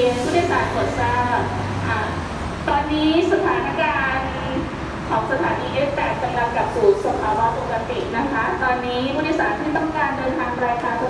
รียนผู้โดยสารโปรดทราบตอนนี้สถานการณ์ของสถานี F8 กำลังกลับสู่สภาวะปกตินะคะตอนนี้ผู้โดยสารที่ต้องการเดินทางปลายทาง